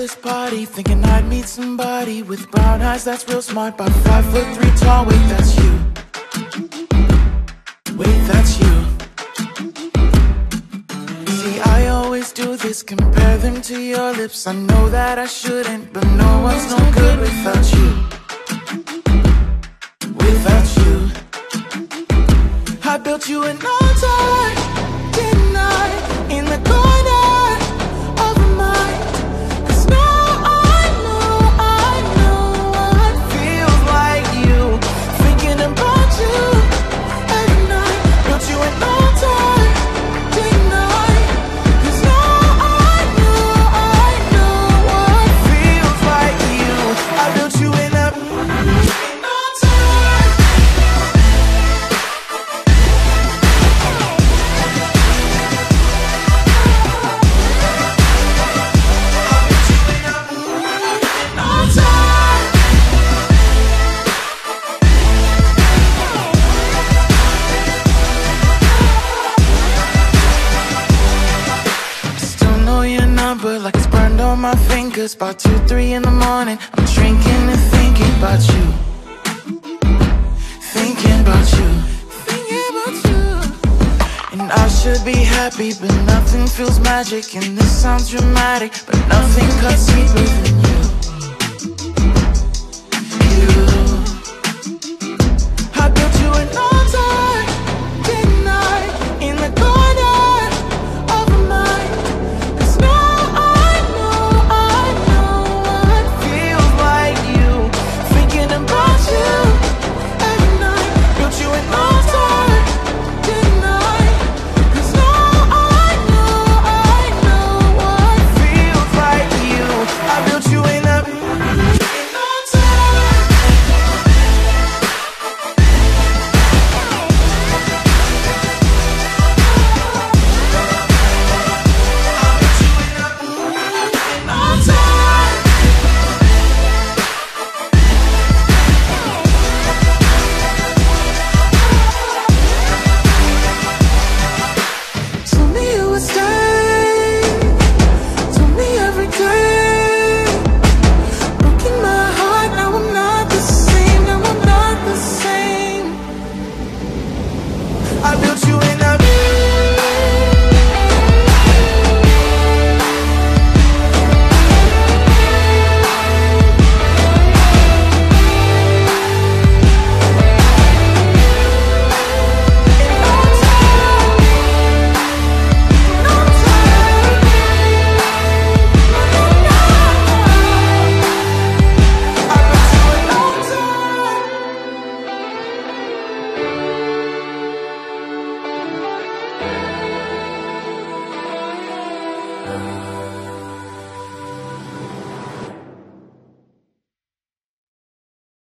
this party, thinking I'd meet somebody with brown eyes that's real smart, about 5'3" tall. Wait, that's you. Wait, that's you. See, I always do this, compare them to your lips. I know that I shouldn't, but no one's no good without you. Without you. I built you an altar, didn't I? In the corner of my mind. 'Cause now I know what feels like you. Thinking about you every night. Built you an altar, didn't I? 'Cause now I know what feels like you. I built you an altar. Like it's burned on my fingers. About 2, 3 in the morning, I'm drinking and thinking about you. Thinking about you. Thinking about you. And I should be happy, but nothing feels magic. And this sounds dramatic, but nothing cuts deeper than you. You. I built you an altar, didn't I? In the corner of my mind. 'Cause now I know what feels like you. Thinking about you every night. Built you an altar, didn't I? 'Cause now I know what feels like you. I built you an altar. Told me you would stay, told me every day. Broken my heart, now I'm not the same, now I'm not the same. I built you in a Oh,